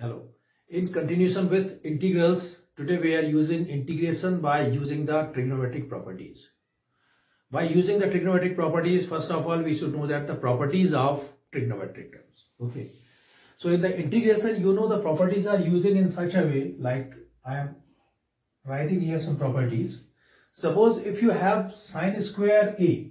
Hello. In continuation with integrals, today we are using integration by using the trigonometric properties. By using the trigonometric properties, first of all, we should know that the properties of trigonometric terms. Okay. So in the integration, the properties are using in such a way, like I am writing here some properties. Suppose if you have sine square A,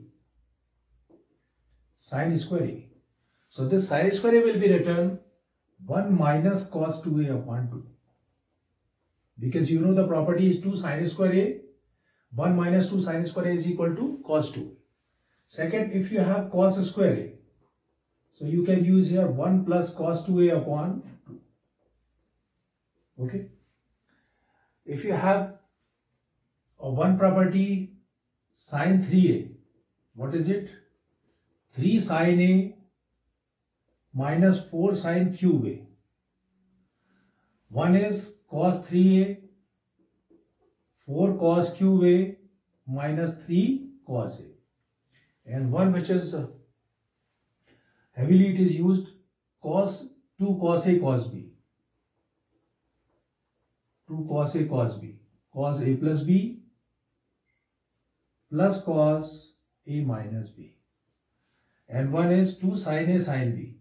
so this sine square A will be written 1 minus cos 2A upon 2. Because the property is 2 sine square A, 1 minus 2 sine square A is equal to cos 2. Second, if you have cos square A, so you can use here 1 plus cos 2A upon 2. Okay. If you have one property sine 3A, what is it? 3 sine A minus 4 sine cube A. One is cos 3A, 4 cos cube A minus 3 cos A. And one which is heavily it is used, cos 2 cos A cos B. 2 cos A cos B. Cos A plus B plus cos A minus B. And one is 2 sin A sin B.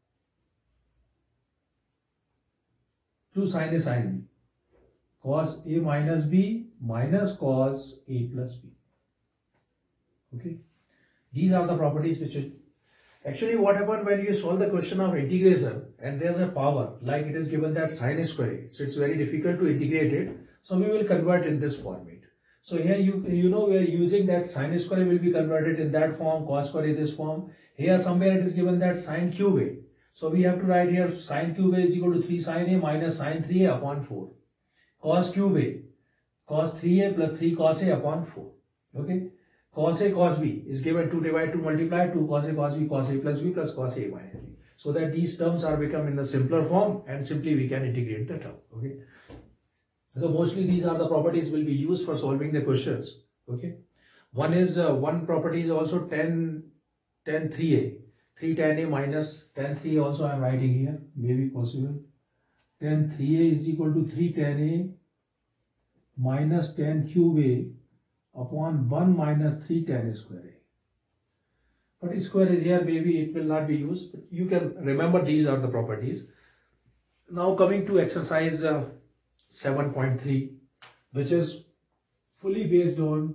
2 sin A sin B. Cos A minus B minus cos A plus B. Okay. These are the properties which is actually what happened when you solve the question of integration and there's a power like it is given that sine square A. So it's very difficult to integrate it. So we will convert in this format. So here we are using that sine square A will be converted in that form, cos square A this form. Here somewhere it is given that sine cube A. So we have to write here sine cube A is equal to 3 sine A minus sine 3A upon 4. Cos cube A, cos 3A plus 3 cos A upon 4. Okay. Cos A cos B is given 2 divide 2 multiply 2 cos A cos B cos A plus B plus cos A minus B. So that these terms are become in the simpler form and simply we can integrate the term. Okay. So mostly these are the properties will be used for solving the questions. Okay. One is one property is also tan 3A. 3 tan A minus tan 3 also I am writing here. Maybe possible. Tan 3A is equal to 3 tan A minus tan cube A upon 1 minus 3 tan square A. But square is here, maybe it will not be used. But you can remember these are the properties. Now coming to exercise 7.3, which is fully based on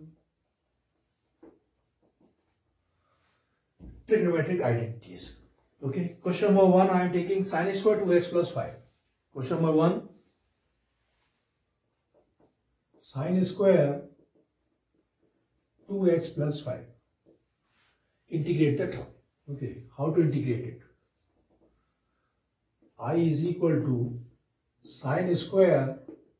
trigonometric identities. Okay. Question number 1, I am taking sine square 2x plus 5. Question number 1, sine square 2x plus 5. Integrate the term. Okay, how to integrate it? I is equal to sine square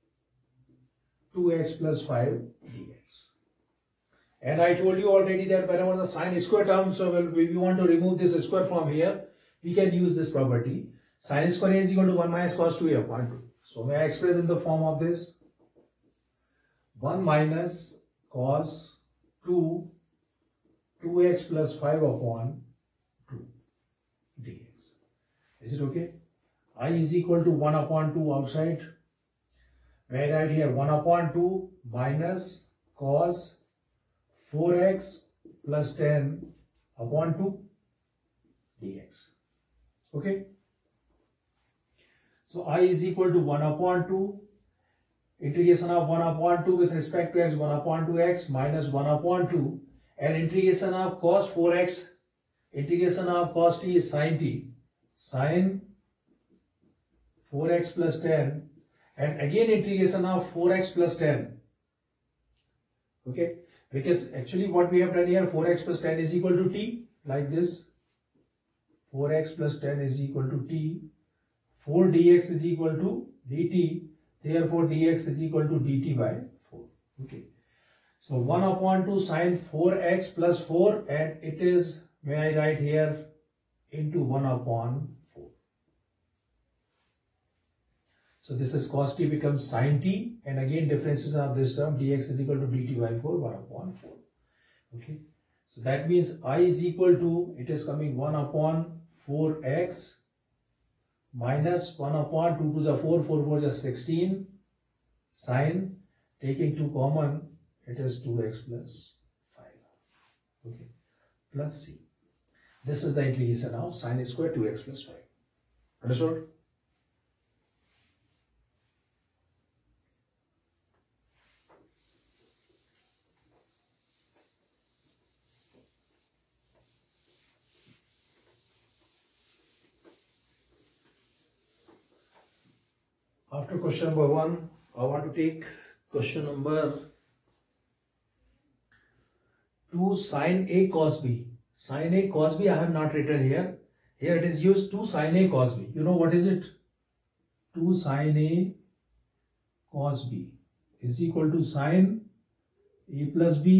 2x plus 5 dx. And I told you already that whenever the sine square term, so if we want to remove this square from here, we can use this property. Sine square A is equal to 1 minus cos 2A upon 2. So may I express in the form of this? 1 minus cos 2x plus 5 upon 2 dx. Is it okay? I is equal to 1 upon 2 outside. May I write here 1 upon 2 minus cos 4x plus 10 upon 2 dx. Okay. So I is equal to 1 upon 2. Integration of 1 upon 2 with respect to x, 1 upon 2x minus 1 upon 2. And integration of cos 4x, integration of cos t is sin t, sin 4x plus 10, and again integration of 4x plus 10. Okay, because actually what we have done here, 4x plus 10 is equal to t, like this. 4x plus 10 is equal to t. 4 dx is equal to dt. Therefore, dx is equal to dt by 4. Okay. So 1 upon 2 sine 4x plus 4, and it is, may I write here, into 1 upon 4. So this is cos t becomes sin t, and again differences of this term, dx is equal to dt by 4, 1 upon 4. Okay. So that means I is equal to, it is coming 1 upon 4x minus 1 upon 2 to the 4, 4 4 is 16, sine, taking 2 common, it is 2x plus 5, okay, plus c. This is the integration of sine square 2x plus 5. Understood? After question number 1, I want to take question number 2 sine A cos B. Sine A cos B I have not written here. Here it is used 2 sine A cos B. You know what is it? 2 sine A cos B is equal to sine A plus B.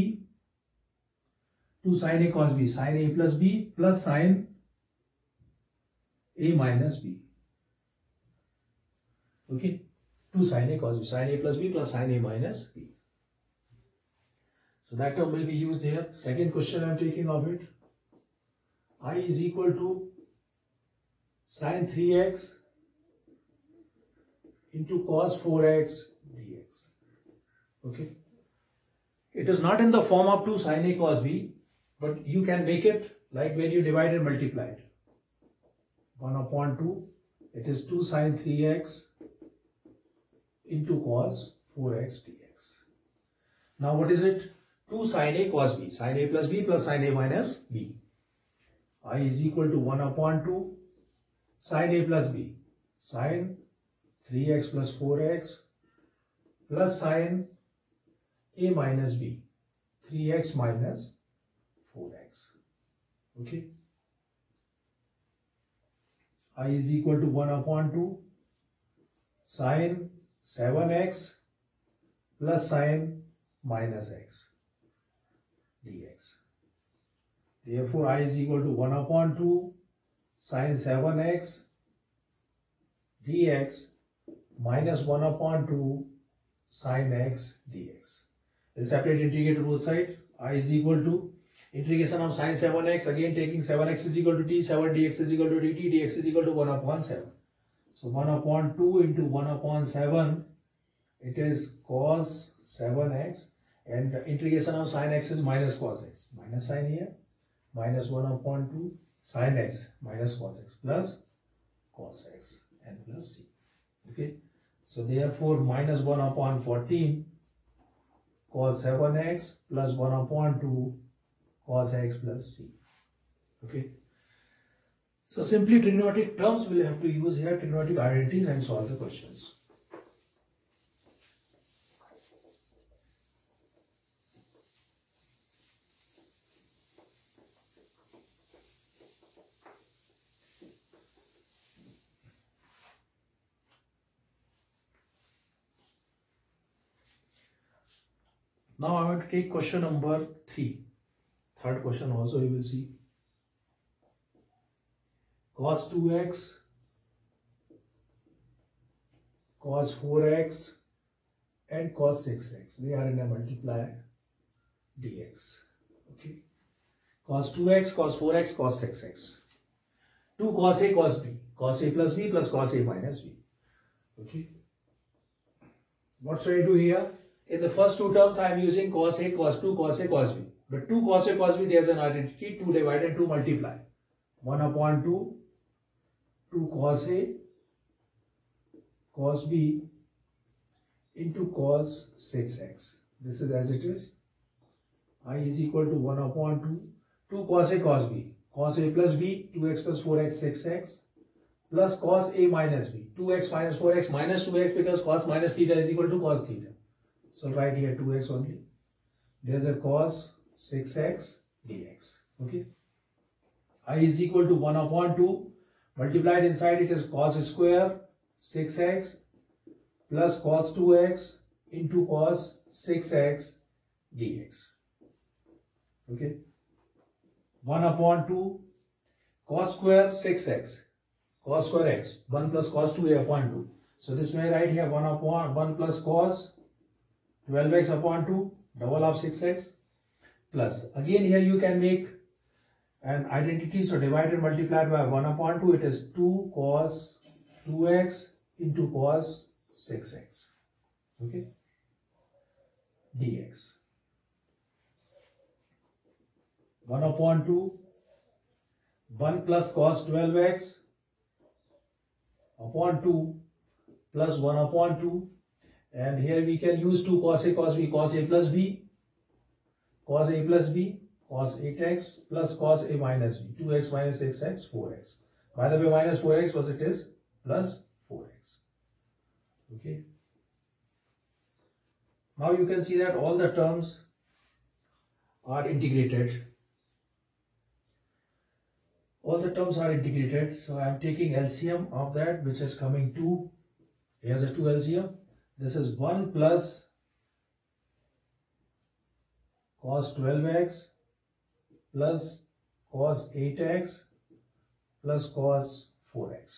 2 sine A cos B, sine A plus B plus sine A minus B. Okay, 2 sine A cos B, sine A plus B plus sine A minus B. So that term will be used here. Second question I am taking of it. I is equal to sine 3x into cos 4x dx. Okay. It is not in the form of 2 sine A cos B, but you can make it like when you divide and multiply it. 1 upon 2, it is 2 sine 3x into cos 4x dx. Now what is it? 2 sine A cos B, sine A plus B plus sine A minus B. I is equal to 1 upon 2 sine A plus B, sine 3x plus 4x plus sine A minus B, 3x minus 4x. Okay. I is equal to 1 upon 2 sine 7x plus sine minus x dx. Therefore, I is equal to 1 upon 2 sine 7x dx minus 1 upon 2 sine x dx. We'll separate integrate both sides. I is equal to integration of sine 7x, again taking 7x is equal to t, 7 dx is equal to dt, dx is equal to 1 upon 7. So 1 upon 2 into 1 upon 7, it is cos 7x, and the integration of sine x is minus cos x. Minus sign here, minus 1 upon 2 sine x minus cos x plus cos x and plus c. Okay. So therefore minus 1 upon 14 cos 7x plus 1 upon 2 cos x plus c. Okay. So simply trigonometric terms we'll have to use here, trigonometric identities, and solve the questions. Now I want to take question number 3. Third question also you will see. Cos 2x, cos 4x and cos 6x. They are in a multiplier dx. Okay. Cos 2x, cos 4x, cos 6x. 2 cos A cos B. Cos A plus B plus cos A minus B. Okay. What should I do here? In the first two terms, I am using cos A, cos 2, cos A, cos B. But 2 cos A, cos B, there is an identity, 2 divide and 2 multiply. 1 upon 2, 2 cos A, cos B into cos 6x. This is as it is. I is equal to 1 upon 2, 2 cos A, cos B. Cos A plus B, 2x plus 4x, 6x. Plus cos A minus B, 2x minus 4x minus 2x, because cos minus theta is equal to cos theta. So write here 2x only. There's a cos 6x dx. Okay. I is equal to 1 upon 2. Multiplied inside it is cos square 6x plus cos 2x into cos 6x dx. Okay. 1 upon 2 cos square 6x. Cos square x, 1 plus cos 2a upon 2. So this may write here 1 upon 1 plus cos 12x upon 2, double of 6x, plus. Again here you can make an identity, so divided multiplied by 1 upon 2, it is 2 cos 2x into cos 6x, okay, dx. 1 upon 2, 1 plus cos 12x upon 2 plus 1 upon 2, and here we can use 2 cos a cos b, cos a plus b, cos a plus b, cos 8x plus cos a minus b, 2x minus 6x, 4x. By the way, minus 4x was it is plus 4x. Okay. Now you can see that all the terms are integrated. All the terms are integrated. So I am taking LCM of that, which is coming 2. Here's a 2 LCM. This is 1 plus cos 12x plus cos 8x plus cos 4x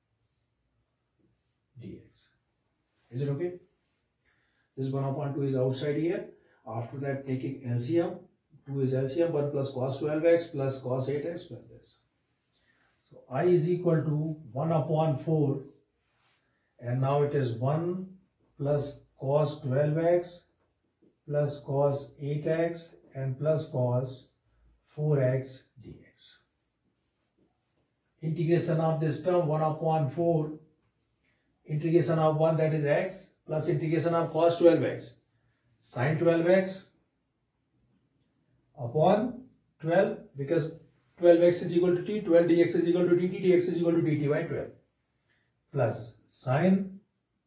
dx. Is it okay? This 1 upon 2 is outside here. After that, taking LCM, 2 is LCM, 1 plus cos 12x plus cos 8x plus this. So I is equal to 1 upon 4, and now it is 1 plus cos 12x plus cos 8x and plus cos 4x dx. Integration of this term 1 upon 4, integration of 1, that is x, plus integration of cos 12x, sin 12x upon 12, because 12x is equal to t, 12 dx is equal to dt, dx is equal to dt by 12, plus sin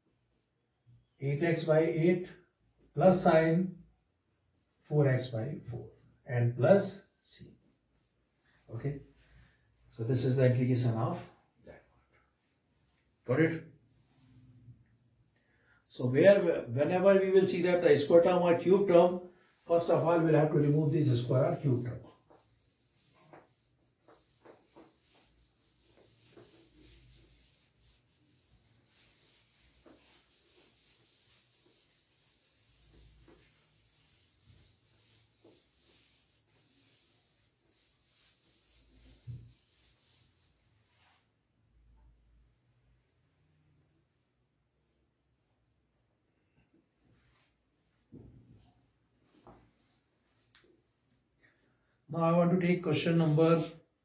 8x by 8 plus sin 4x by 4 and plus c. Okay, so this is the integration of that part. Got it? So whenever we will see that the square term or cube term, first of all we'll have to remove this square or cube term. Now I want to take question number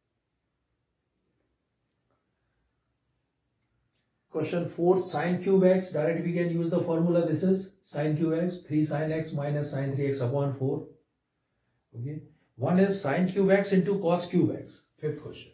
4, sin cube x. Directly we can use the formula. This is sin cube x, 3 sin x minus sin 3x upon 4. Okay. One is sin cube x into cos cube x. Fifth question.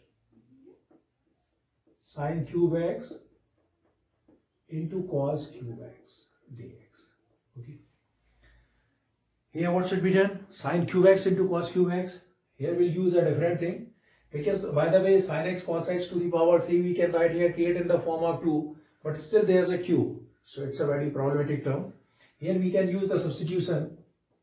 Sin cube x into cos cube x dx. Okay. Here what should be done? Sin cube x into cos cube x. Here we'll use a different thing, because by the way sin x cos x to the power 3 we can write here, create in the form of 2, but still there's a cube, so it's a very problematic term. Here we can use the substitution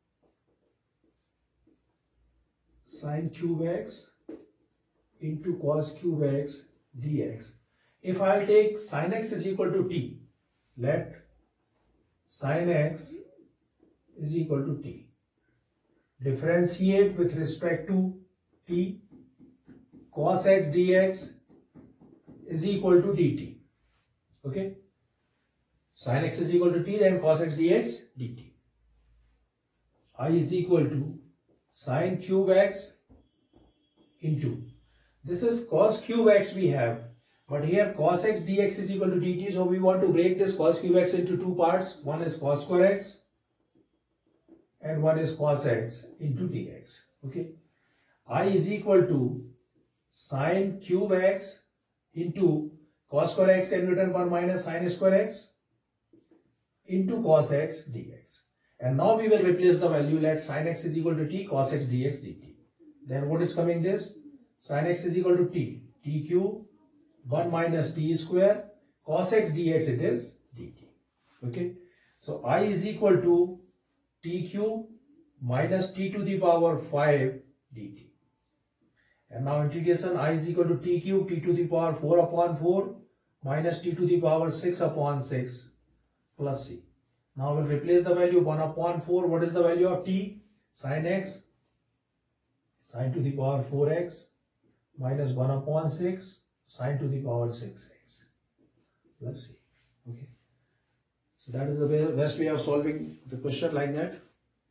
sin cube x into cos cube x dx. If I'll take sin x is equal to t, let sin x is equal to t. Differentiate with respect to t, cos x dx is equal to dt. Okay, sin x is equal to t, then cos x dx dt. I is equal to sin cube x into, this is cos cube x we have, but here cos x dx is equal to dt, so we want to break this cos cube x into two parts. One is cos square x and one is cos x into dx. Okay, I is equal to sin cube x into cos square x can be written 1 minus sin square x into cos x dx. And now we will replace the value, let sin x is equal to t, cos x dx dt. Then what is coming this? Sin x is equal to t, t cube 1 minus t square, cos x dx it is dt. Okay, so I is equal to t cube minus t to the power 5 dt. And now integration I is equal to t cube t to the power 4 upon 4 minus t to the power 6 upon 6 plus c. Now we'll replace the value 1 upon 4. What is the value of t? Sin x, sin to the power 4x minus 1 upon 6 sin to the power 6x plus c. Okay. So that is the best way of solving the question like that.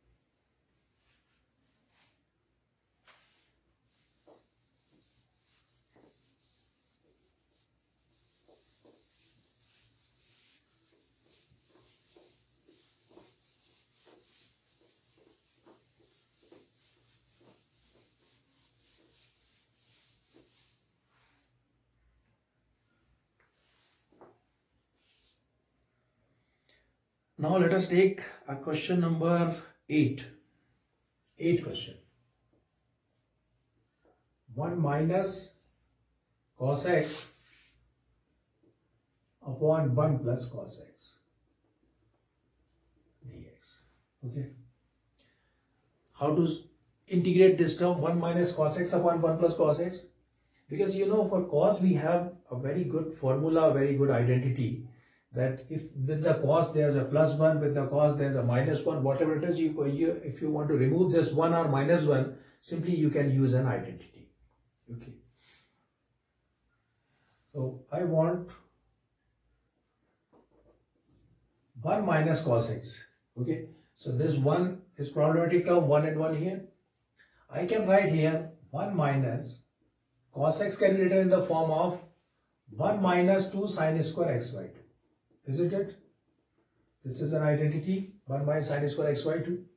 Now let us take a question number 8. 8 question. 1 minus cos x upon 1 plus cos x dx. Okay. How to integrate this term 1 minus cos x upon 1 plus cos x? Because you know, for cos we have a very good formula, very good identity, that if with the cos there's a plus 1, with the cos there's a minus 1, whatever it is, if you want to remove this 1 or minus 1, simply you can use an identity. Okay. So I want 1 minus cos x. Okay. So this 1 is problematic term, 1 and 1 here. I can write here 1 minus cos x can be written in the form of 1 minus 2 sin square x by 2. Isn't it? This is an identity, 1 minus sin square x by 2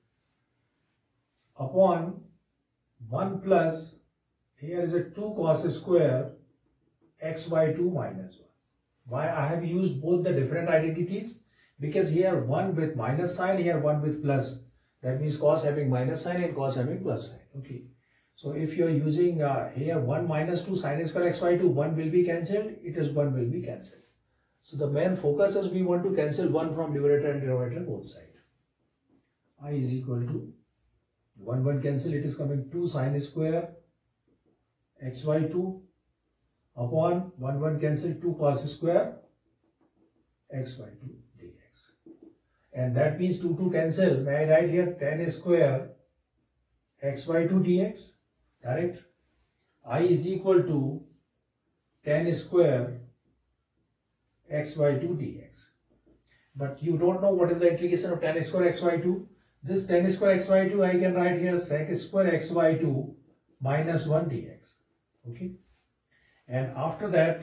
upon 1 plus, here is a 2 cos square x by 2 minus 1. Why I have used both the different identities? Because here 1 with minus sign, here 1 with plus. That means cos having minus sign and cos having plus sign. Okay. So if you are using here 1 minus 2 sin square x by 2, 1 will be cancelled, it is 1 will be cancelled. So the main focus is we want to cancel 1 from numerator and denominator both sides. I is equal to 1 cancel, it is coming 2 sin square x by 2 upon 1 cancel 2 cos square x by 2 dx. And that means 2 cancel. May I write here tan square x by 2 dx? Correct? I is equal to tan square x by 2 dx. But you don't know what is the integration of tan square x by 2. This tan square x by 2 I can write here sec square x by 2 minus 1 dx. Okay. And after that,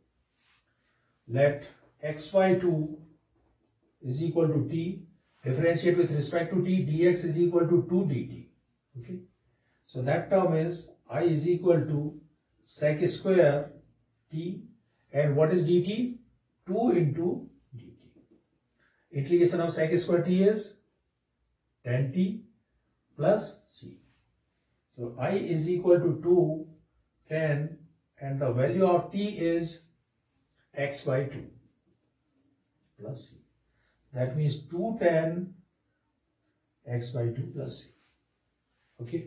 let x by 2 is equal to t. Differentiate with respect to t. Dx is equal to 2 dt. Okay. So that term is I is equal to sec square t. And what is dt? 2 into dt. Integration of sec square t is tan t plus c. So I is equal to 2 tan, and the value of t is x by 2 plus c. That means 2 tan x by 2 plus c. Okay.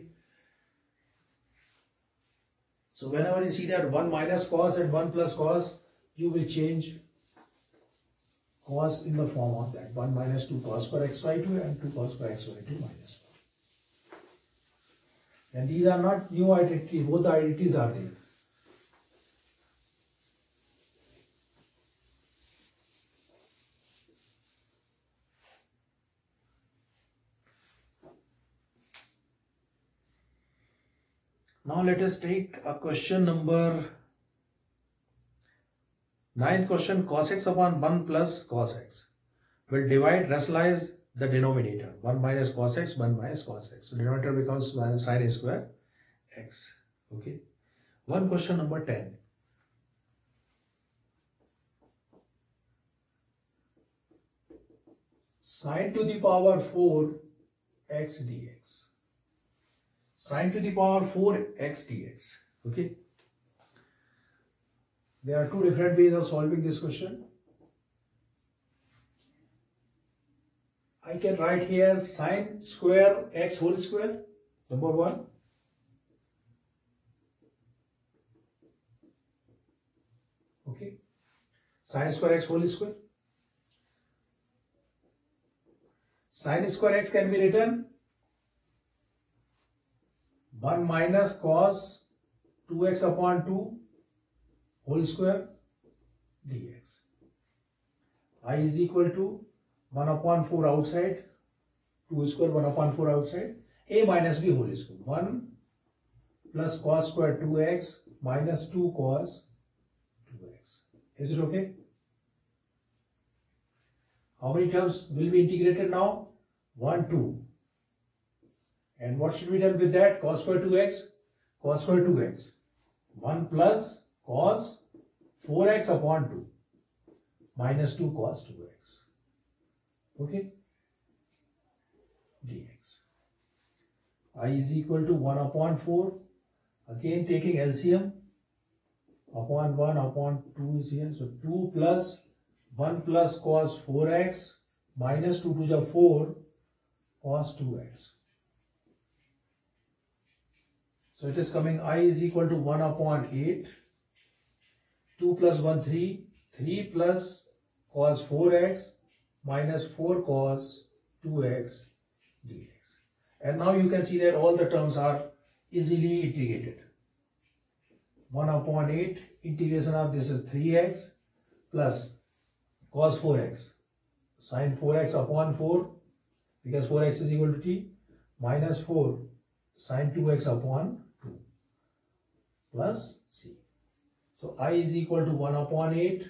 So whenever you see that 1 minus cos and 1 plus cos, you will change cos in the form of that 1 minus 2 cos per x by 2 and 2 cos per x by 2 minus 1. And these are not new identities, both the identities are there. Now let us take a question number 9th question. Cos x upon 1 plus cos x will divide, rationalize the denominator. 1 minus cos x, 1 minus cos x. So denominator becomes sin square x. Okay. One question number 10. Sin to the power 4 x dx. Sin to the power 4 x dx. Okay. There are two different ways of solving this question. I can write here sin square x whole square, number 1. Okay. Sin square x whole square. Sin square x can be written 1 minus cos 2x upon 2 whole square dx. I is equal to 1 upon 4 outside, 2 square 1 upon 4 outside, a minus b whole square. 1 plus cos square 2x minus 2 cos 2x. Is it okay? How many terms will be integrated now? 1, 2. And what should be done with that? Cos square 2x? Cos square 2x. 1 plus cos 4x upon 2 minus 2 cos 2x. Okay? Dx. I is equal to 1 upon 4. Again taking LCM. Upon 1 upon 2 is here. So 2 plus 1 plus cos 4x minus 2 to the 4 cos 2x. So it is coming I is equal to 1 upon 8. 2 plus 1 3. 3 plus cos 4x minus 4 cos 2x dx. And now you can see that all the terms are easily integrated. 1 upon 8 integration of this is 3x plus cos 4x sin 4x upon 4 because 4x is equal to t minus 4 sin 2x upon 2 plus c. So I is equal to 1 upon 8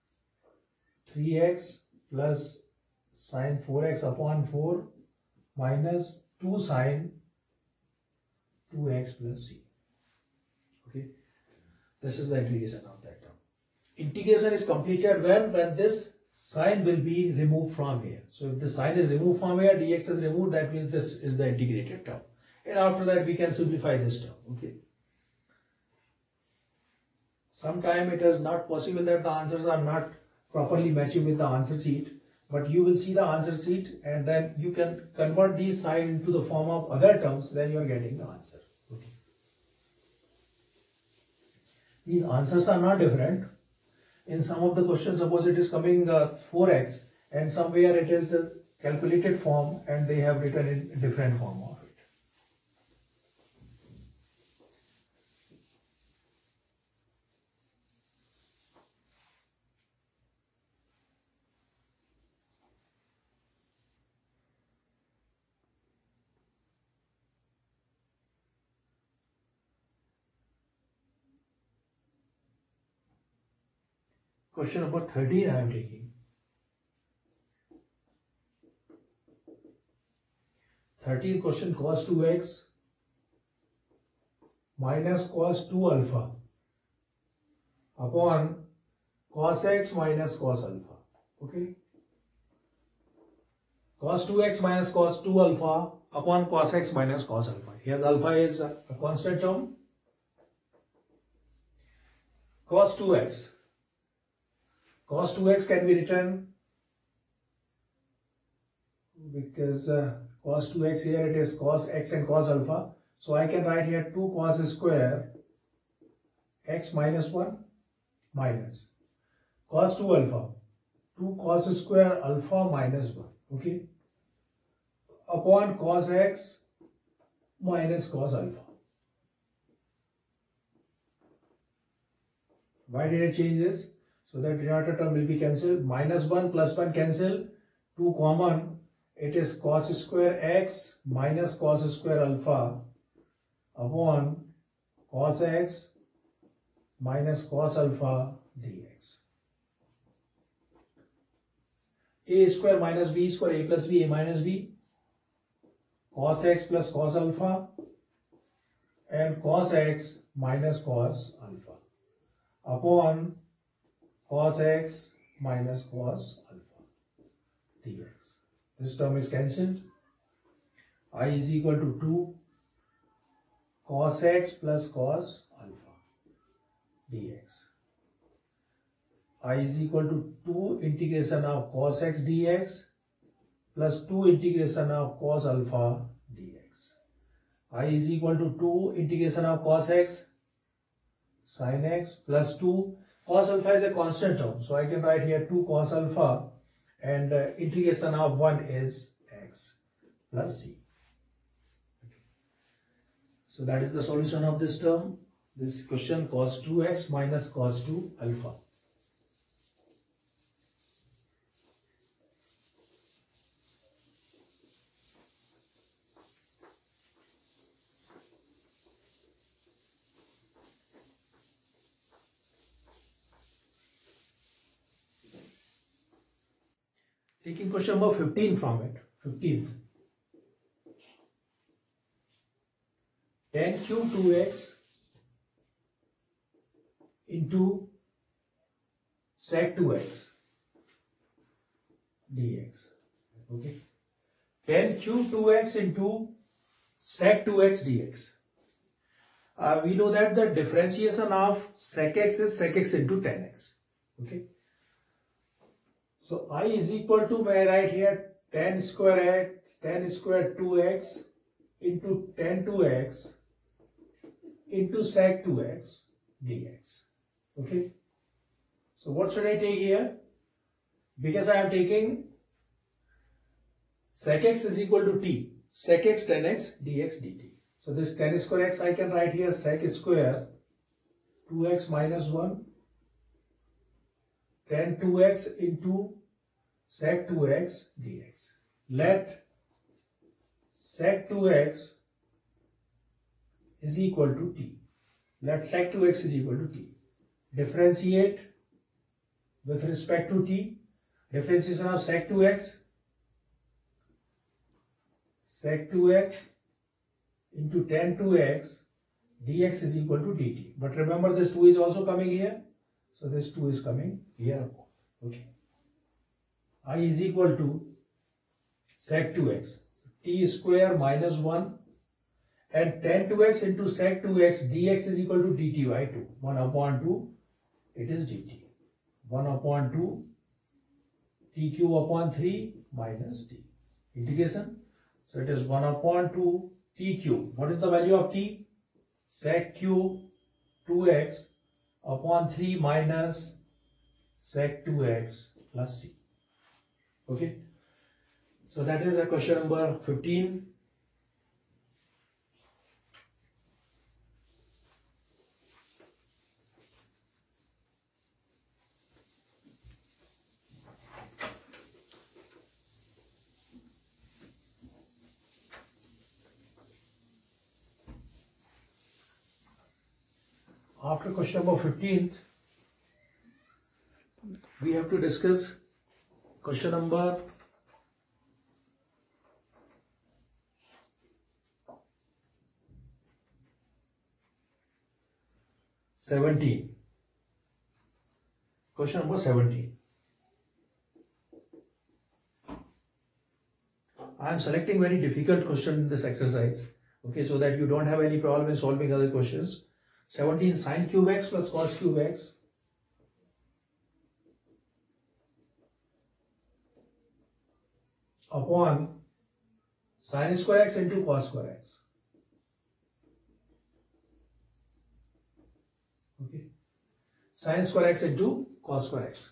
3x plus sin 4x upon 4 minus 2 sin 2x plus c. Okay. This is the integration of that term. Integration is completed when this sign will be removed from here. So if the sign is removed from here, dx is removed, that means this is the integrated term. And after that we can simplify this term. Okay. Sometimes it is not possible that the answers are not properly matching with the answer sheet. But you will see the answer sheet and then you can convert these sign into the form of other terms, then you are getting the answer. Okay. These answers are not different. In some of the questions, suppose it is coming 4x and somewhere it is a calculated form and they have written in a different form of it. Question number 13 I am taking. 13th question, cos 2x minus cos 2 alpha upon cos x minus cos alpha. Okay. Cos 2x minus cos 2 alpha upon cos x minus cos alpha. Here alpha is a constant term. Cos 2x. Cos 2x can be written because cos 2x here it is cos x and cos alpha. So I can write here 2 cos square x minus 1 minus cos 2 alpha. 2 cos square alpha minus 1. Okay. Upon cos x minus cos alpha. Why did I change this? So that denominator term will be cancelled. Minus 1 plus 1 cancel. 2 common. It is cos square x minus cos square alpha upon cos x minus cos alpha dx. A square minus b square, a plus b, a minus b. Cos x plus cos alpha and cos x minus cos alpha upon cos x minus cos alpha dx. This term is cancelled. I is equal to 2 cos x plus cos alpha dx. I is equal to 2 integration of cos x dx plus 2 integration of cos alpha dx. I is equal to 2 integration of cos x sin x plus 2. Cos alpha is a constant term. So I can write here 2 cos alpha and integration of 1 is x plus c. Okay. So that is the solution of this term. This question cos 2x minus cos 2 alpha. Taking question number 15 from it. 15th. Tan cube 2x into sec 2x dx. Okay. Tan cube 2x into sec 2x dx. We know that the differentiation of sec x is sec x into tan x. Okay. So I is equal to, may I write here, tan square 2x into tan 2x into sec 2x dx. Okay. So what should I take here? Because I am taking sec x is equal to t, sec x tan x dx dt. So this tan square x I can write here sec square 2x minus 1 tan 2x into sec 2x dx. Let sec 2x is equal to t. Let sec 2x is equal to t. Differentiate with respect to t. Differentiation of sec 2x into tan 2x dx is equal to dt. But remember this 2 is also coming here. So this 2 is coming here. Okay. I is equal to sec 2x. T square minus 1 and tan 2x into sec 2x dx is equal to dt by 2. 1 upon 2 it is dt. 1 upon 2 t cube upon 3 minus t. Integration. So it is 1 upon 2 t cube. What is the value of t? Sec cube 2x upon 3 minus sec 2x plus c. Okay. So that is a question number 15. After question number 15th, we have to discuss question number 17. Question number 17. I am selecting very difficult question in this exercise. Okay, so that you don't have any problem in solving other questions. 17 sin cube x plus cos cube x upon sin square x into cos square x. Okay, sin square x into cos square x.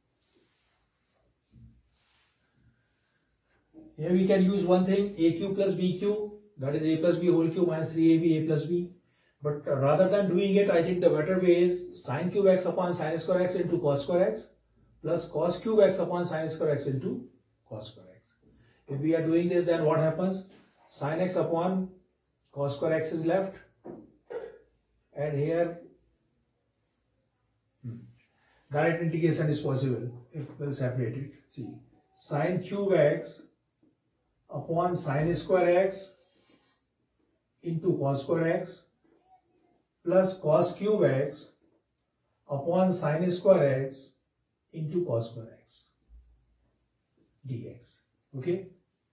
Here we can use one thing, a cube plus b cube, that is a plus b whole cube minus 3ab a plus b. But rather than doing it, I think the better way is sin cube x upon sin square x into cos square x plus cos cube x upon sin square x into cos square x. If we are doing this, then what happens? Sin x upon cos square x is left, and here direct integration is possible if we'll separate it. See, sin cube x upon sin square x into cos square x plus cos cube x upon sin square x into cos square x dx. Okay.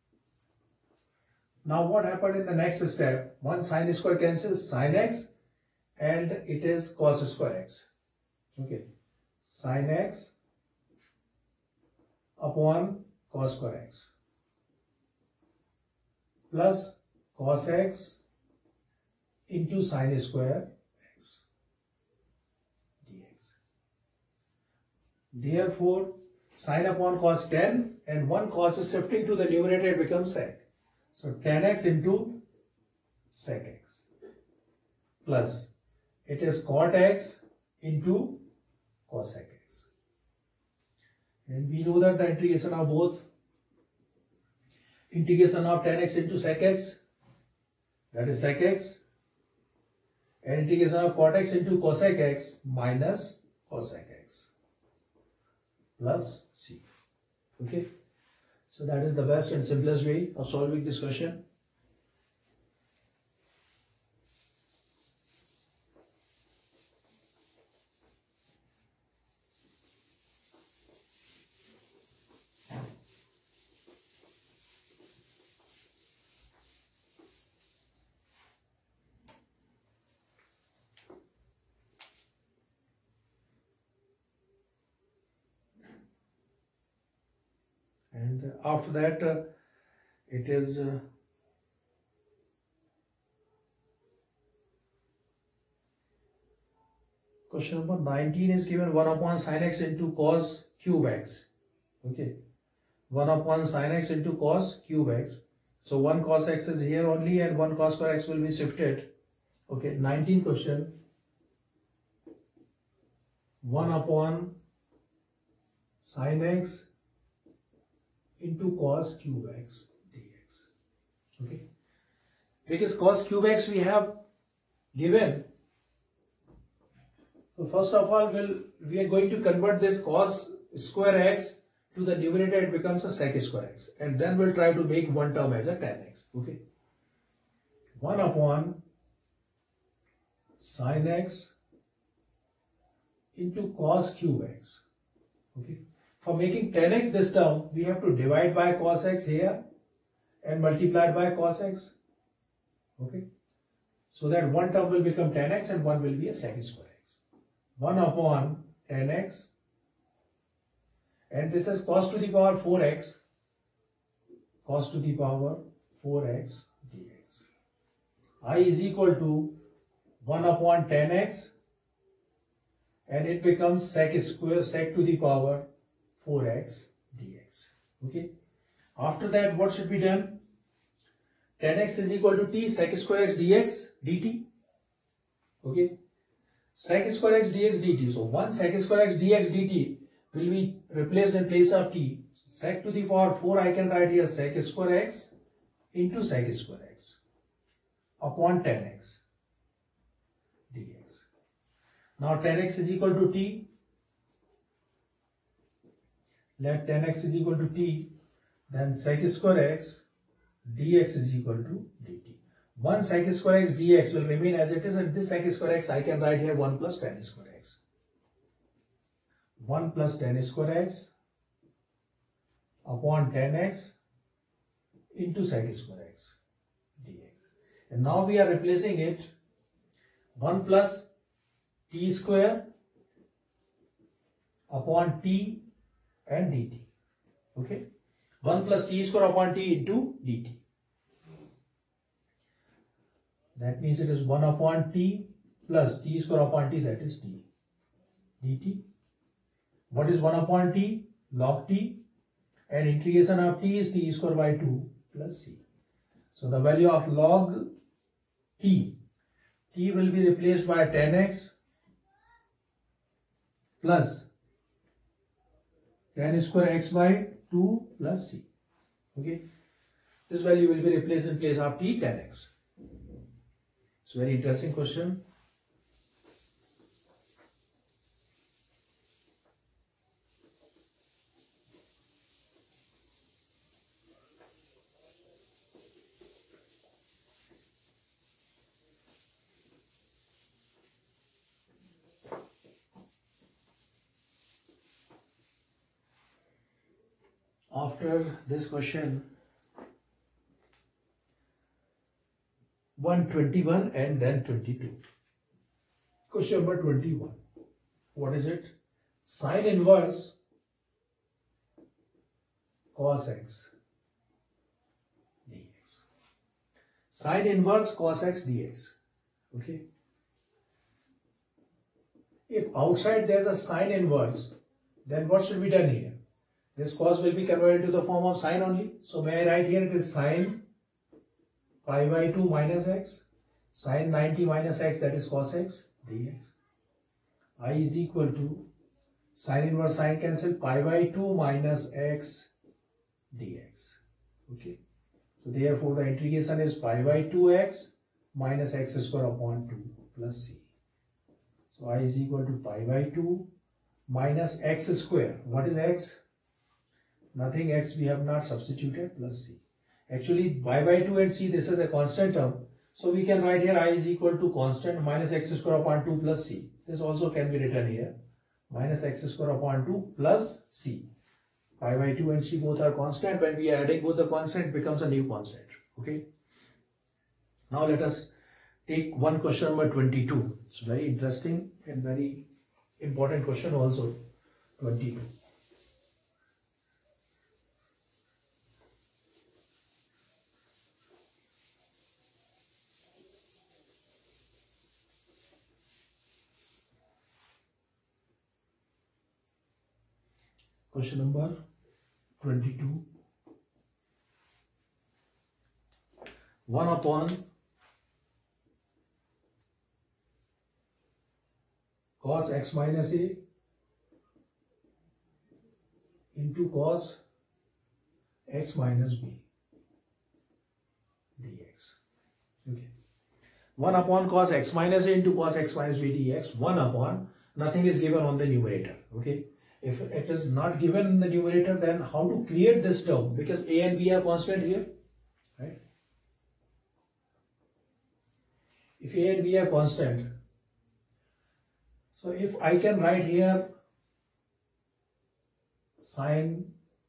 Now what happened in the next step? One sin square cancels sin x and it is cos square x. Okay. Sin x upon cos square x plus cos x into sin square x dx. Therefore, sin upon cos tan and one cos is shifting to the numerator, it becomes sec. So tan x into sec x plus it is cot x into cos sec x. And we know that the integration of both, integration of tan x into sec x, that is sec x, and integration of cot x into cosec x minus cosec x plus c. Okay. So that is the best and simplest way of solving this question. And after that, it is question number 19 is given 1 upon sin x into cos cube x. Okay, 1 upon sin x into cos cube x. So 1 cos x is here only and 1 cos square x will be shifted. Okay, 19 question. 1 upon sin x into cos cube x dx. Okay, because cos cube x we have given. So first of all, we are going to convert this cos square x to the numerator. It becomes a sec square x, and then we'll try to make one term as a tan x. Okay, 1 upon sin x into cos cube x. Okay, for making tan x this term, we have to divide by cos x here and multiply by cos x. Okay, so that one term will become tan x and one will be a sec square x. 1 upon tan x, and this is cos to the power 4x, cos to the power 4x dx. I is equal to 1 upon tan x, and it becomes sec to the power 4x dx. Okay. After that, what should be done? Tan x is equal to t sec square x dx dt. Okay. Sec square x dx dt. So 1 sec square x dx dt will be replaced in place of t. Sec to the power 4, I can write here sec square x into sec square x upon tan x dx. Now tan x is equal to t. Let tan x is equal to t, then sec square x dx is equal to dt. 1 sec square x dx will remain as it is, and this sec square x I can write here 1 plus tan square x. 1 plus tan square x upon tan x into sec square x dx. And now we are replacing it 1 plus t square upon t and dt. Okay, 1 plus t square upon t into dt. That means it is 1 upon t plus t square upon t, that is t dt. What is 1 upon t? Log t, and integration of t is t square by 2 plus c. So the value of log t will be replaced by tan x plus tan square x by 2 plus c. Okay, this value will be replaced in place of t tan x. It's a very interesting question. After this question, 121 and then 22. Question number 21. What is it? Sine inverse cos x dx. Sine inverse cos x dx. Okay. If outside there is a sine inverse, then what should be done here? This cos will be converted to the form of sine only. So may I write here it is sine pi by 2 minus x, sine 90 minus x, that is cos x dx. I is equal to sine inverse sine cancel, pi by 2 minus x dx. Okay. So therefore the integration is pi by 2x minus x square upon 2 plus c. So I is equal to pi by 2 minus x square. What is x? nothing x we have not substituted, plus c. Actually, y by 2 and c, this is a constant term. So we can write here I is equal to constant minus x square upon 2 plus c. This also can be written here. Minus x square upon 2 plus c. Y by 2 and c both are constant. When we are adding both the constant, it becomes a new constant. Okay. Now let us take one question number 22. It's very interesting and very important question also. 22. Question number 22. 1 upon cos x minus a into cos x minus b dx. Okay. 1 upon cos x minus a into cos x minus b dx. 1 upon, nothing is given on the numerator. Okay. If it is not given in the numerator, then how to create this term? Because a and b are constant here. Right? If a and b are constant, so if I can write here sin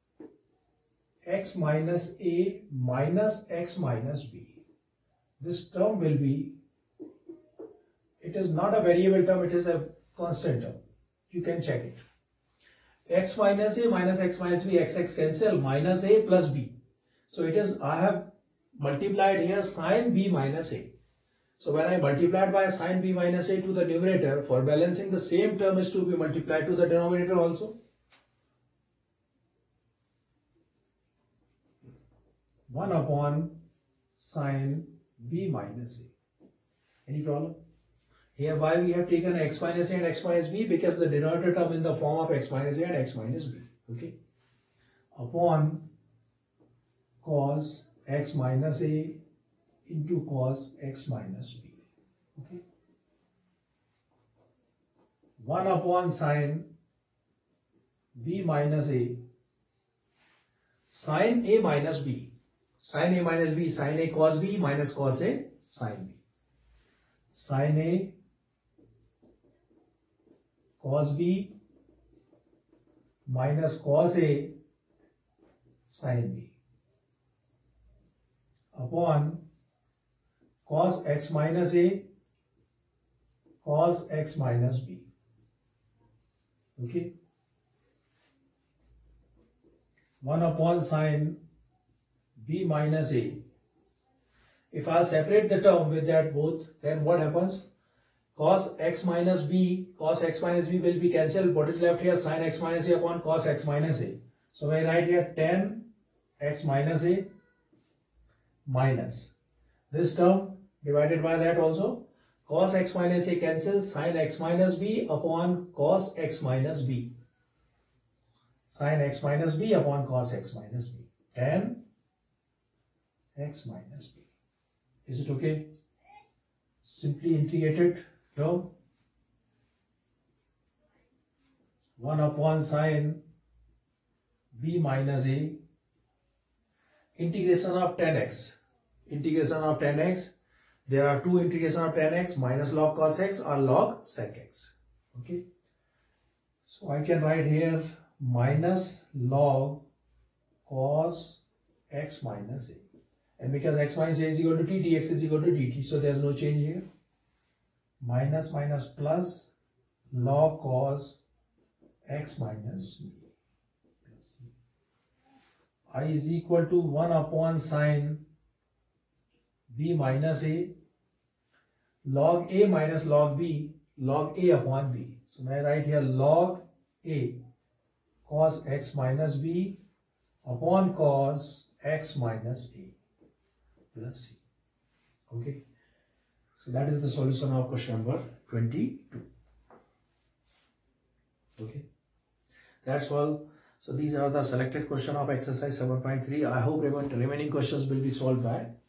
x minus a minus x minus b, this term will be, it is not a variable term, it is a constant term. You can check it. X minus a minus x minus b, x cancel, minus a plus b. So it is, I have multiplied here sin b minus a. So when I multiplied by sin b minus a to the numerator, for balancing the same term is to be multiplied to the denominator also. 1 upon sin b minus a. Any problem? Here why we have taken x minus a and x minus b? Because the denominator term in the form of x minus a and x minus b. Okay. Upon cos x minus a into cos x minus b. Okay. 1 upon sin b minus a, sin a minus b. Sin a minus b, sin a cos b minus cos a sin b. Sin a cos b minus cos a sin b upon cos x minus a cos x minus b. Okay. 1 upon sin b minus a. If I separate the term with that both, then what happens? Cos x minus b will be cancelled. What is left here? Sin x minus a upon cos x minus a. So I write here tan x minus a minus this term divided by that also. Cos x minus a cancels, sin x minus b upon cos x minus b. Sin x minus b upon cos x minus b. Tan x minus b. Is it okay? Simply integrated term. 1 upon sin b minus a, integration of tan x. Integration of tan x. There are two integration of tan x, minus log cos x or log sec x. Okay. So I can write here minus log cos x minus a. And because x minus a is equal to t, dx is equal to dt. So there is no change here. Minus minus plus log cos x minus b. I is equal to 1 upon sin b minus a, log a minus log b, log a upon b. So I write here log a cos x minus b upon cos x minus a plus c. Okay. So that is the solution of question number 22. Okay. That's all. So these are the selected question of exercise 7.3. I hope remaining questions will be solved by